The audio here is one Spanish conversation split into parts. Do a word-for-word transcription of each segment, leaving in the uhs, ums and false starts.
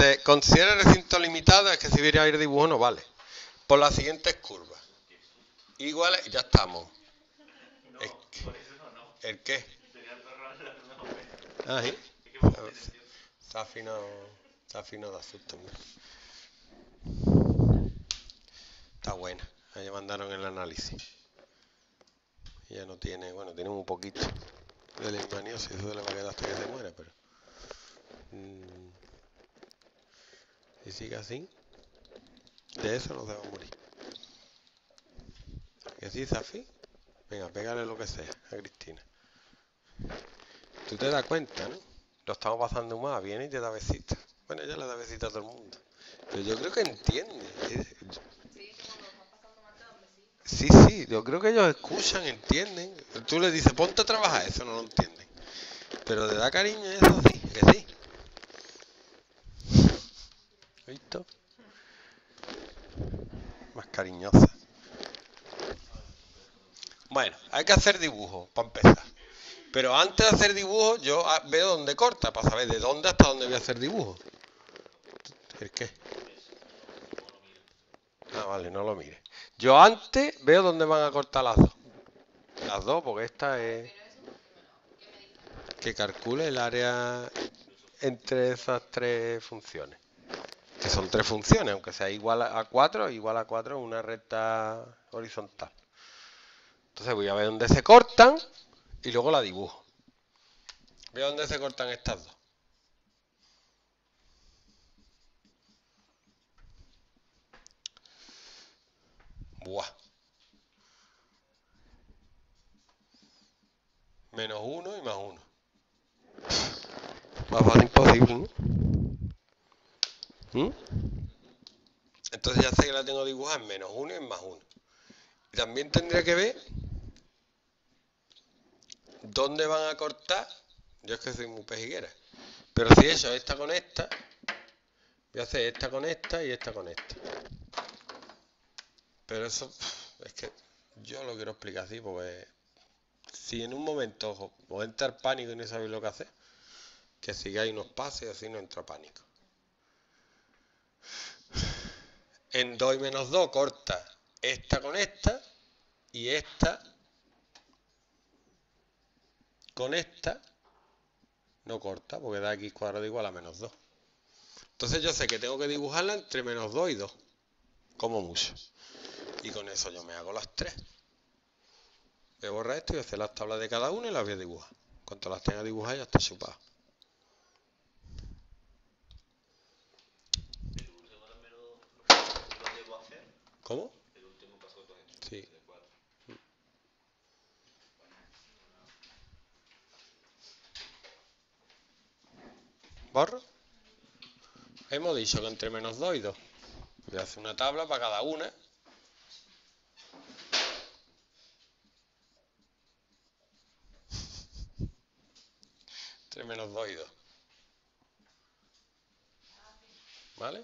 Dice, considera el recinto limitado, es que si viera ir dibujo no vale. Por las siguientes curvas. Iguales, ya estamos. No, Es que, por eso no, no. ¿El qué? Tenía el perro al lado de Ah, ¿sí? Es que fue silencio. Se ha afinado, se ha afinado de azul también. Está buena. Ahí mandaron el análisis. Ya no tiene, bueno, tiene un poquito de leishmaniosis, eso le va a quedar hasta que se muera, pero... Mmm, si sigue así, de eso no se va a morir. ¿Que sí, Safi? Venga, pégale lo que sea a Cristina. Tú te das cuenta, ¿no? Lo estamos pasando mal, viene y te da besitos. Bueno, ella le da besitos a todo el mundo. Pero yo creo que entiende. Sí, que cuando lo estás pasando mal te dan besitos. Sí, sí, yo creo que ellos escuchan, entienden. Tú le dices, ponte a trabajar, eso no lo entienden. Pero de da cariño, eso sí, que sí. ¿Visto? Más cariñosa. Bueno, hay que hacer dibujos para empezar. Pero antes de hacer dibujos, yo veo dónde corta para saber de dónde hasta dónde voy a hacer dibujos. ¿El qué? Ah, vale, no lo mire. Yo antes veo dónde van a cortar las dos. Las dos, porque esta es... Que calcule el área entre esas tres funciones. Que son tres funciones, aunque sea igual a cuatro, igual a cuatro una recta horizontal. Entonces voy a ver dónde se cortan y luego la dibujo. Veo dónde se cortan estas dos. Buah. Menos uno y más uno. Más fácil imposible, ¿no? ¿Mm? Entonces ya sé que la tengo dibujada en menos uno y en más uno. Y también tendría que ver dónde van a cortar. Yo es que soy muy pejiguera. Pero si eso, esta con esta, voy a hacer esta con esta y esta con esta. Pero eso es que yo lo quiero explicar así porque si en un momento ojo, os entra pánico y no sabéis lo que hacer, que sigáis unos pasos y así no entra pánico. En dos y menos dos corta esta con esta y esta con esta no corta porque da x cuadrado igual a menos dos. Entonces yo sé que tengo que dibujarla entre menos dos y dos, como mucho. Y con eso yo me hago las tres. Voy a borrar esto y voy a hacer las tablas de cada una y las voy a dibujar. Cuando las tenga dibujadas ya está chupado. El último también lo, lo debo hacer. ¿Cómo? El último paso que tú has hecho. Sí. De cuatro. ¿Borro? Hemos dicho que entre menos dos y dos. Voy a hacer una tabla para cada una. Entre menos dos y dos. ¿Vale?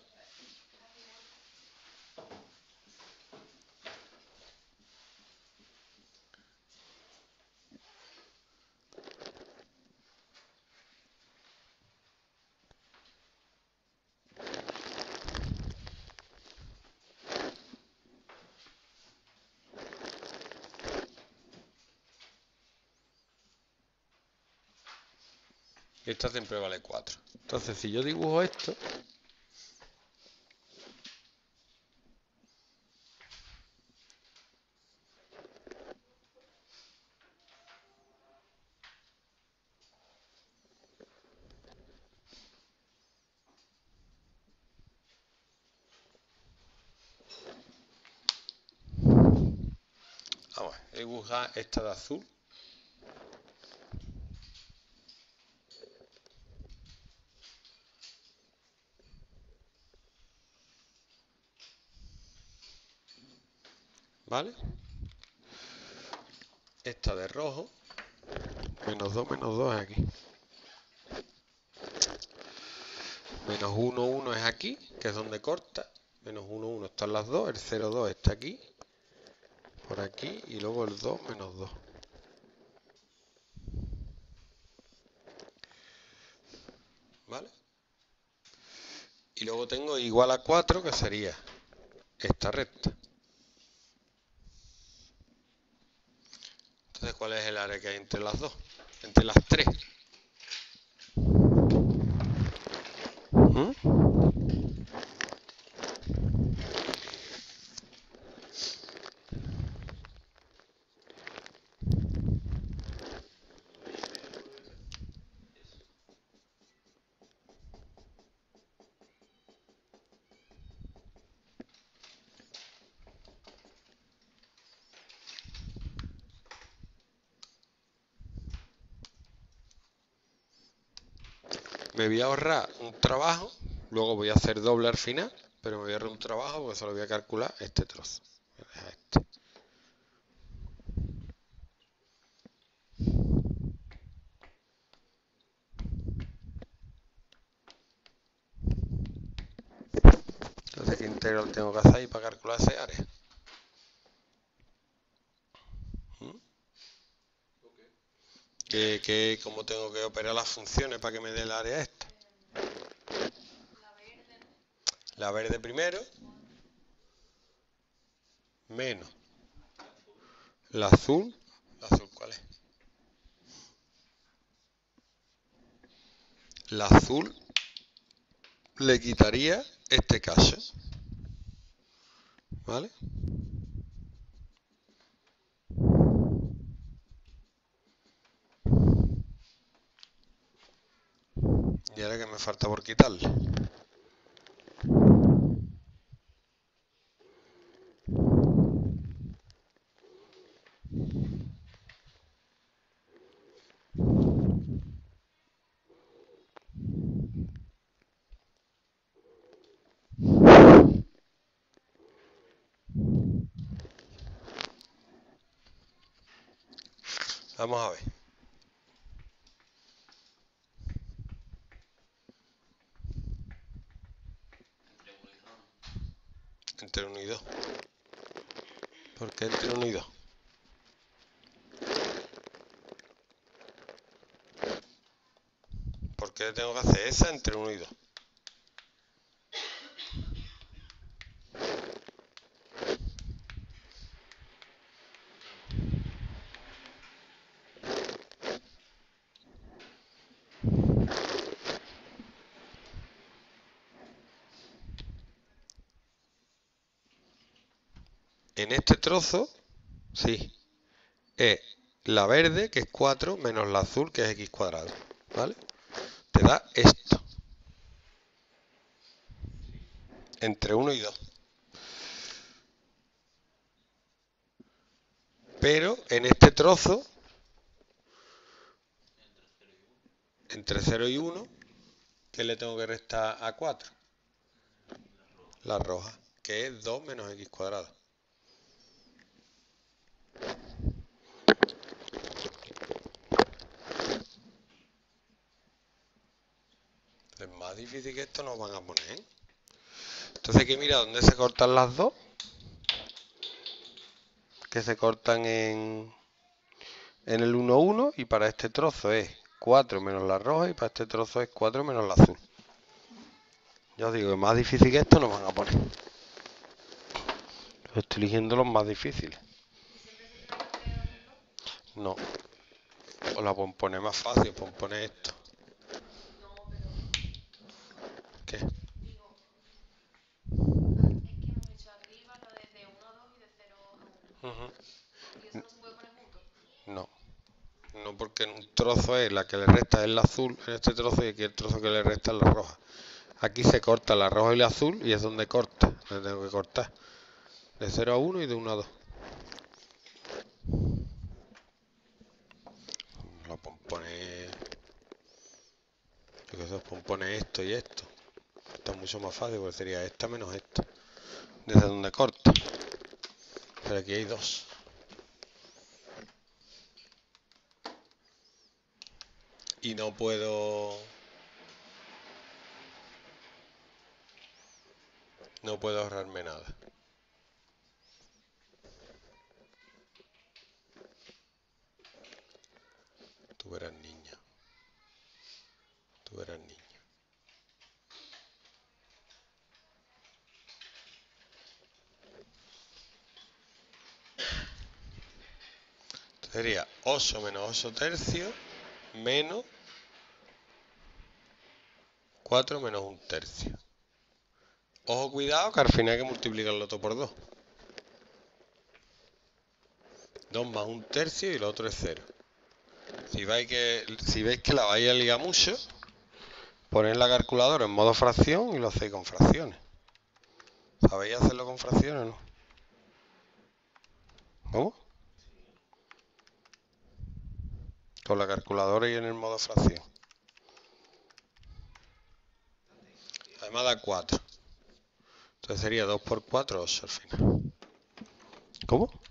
Y esta siempre vale cuatro. Entonces, si yo dibujo esto, vamos a dibujar esta de azul. ¿Vale? Esta de rojo. Menos dos, menos dos es aquí. Menos uno, uno es aquí, que es donde corta. Menos uno, uno están las dos. El cero, dos está aquí. Por aquí. Y luego el dos, menos dos. ¿Vale? Y luego tengo igual a cuatro, que sería esta recta. Entonces, ¿cuál es el área que hay entre las dos? Entre las tres. ¿Mm? Me voy a ahorrar un trabajo, luego voy a hacer doble al final, pero me voy a ahorrar un trabajo porque solo voy a calcular este trozo. Voy a dejar este. Entonces, ¿qué integral tengo que hacer ahí para calcular ese área? ¿Mm? ¿Qué, qué, ¿Cómo tengo que operar las funciones para que me dé el área esta? La verde, ¿no? La verde primero, menos la azul. ¿La azul cuál es? La azul le quitaría este caso, ¿vale? Y ahora que me falta por quitarle. Vamos a ver. Entre uno y dos. Entre uno y dos. ¿Por qué entre uno y dos? ¿Por qué tengo que hacer esa entre uno y dos? En este trozo, sí, es la verde, que es cuatro, menos la azul, que es x cuadrado, ¿vale? Te da esto. Entre uno y dos. Pero en este trozo, entre cero y uno, ¿qué le tengo que restar a cuatro? La roja, que es dos menos x cuadrado. Es más difícil que esto no van a poner, ¿eh? Entonces hay que mirar dónde se cortan las dos. Que se cortan en, en el uno, uno, y para este trozo es cuatro menos la roja y para este trozo es cuatro menos la azul. Ya os digo, es más difícil que esto no van a poner. Estoy eligiendo los más difíciles. ¿Y siempre se tiene que hacer dos en dos? No. Os la pueden poner más fácil, pueden poner esto. No, pero ¿Qué? digo, ah, es que hemos hecho arriba lo de, de uno a dos y de cero a uno. Ujú. ¿Y eso no se puede poner juntos? No. No, porque en un trozo es la que le resta es la azul en este trozo y aquí el trozo que le resta es la roja. Aquí se corta la roja y la azul y es donde corta, donde tengo que cortar. De cero a uno y de uno a dos. Lo pueden poner. Yo que sé, pueden poner esto y esto. Esto es mucho más fácil porque sería esta menos esta. Desde donde corta. Pero aquí hay dos. Y no puedo. No puedo ahorrarme nada. Tú verás niña. Tú verás niña. Sería ocho menos ocho tercios menos cuatro menos un tercio. Ojo, cuidado, que al final hay que multiplicarlo todo por dos. dos más un tercio y lo otro es cero. Si veis que, si veis que la vais a liar mucho, ponéis la calculadora en modo fracción y lo hacéis con fracciones. ¿Sabéis hacerlo con fracciones o no? ¿Cómo? Con la calculadora y en el modo fracción. Además da cuatro. Entonces sería dos por cuatro, ocho al final. ¿Cómo?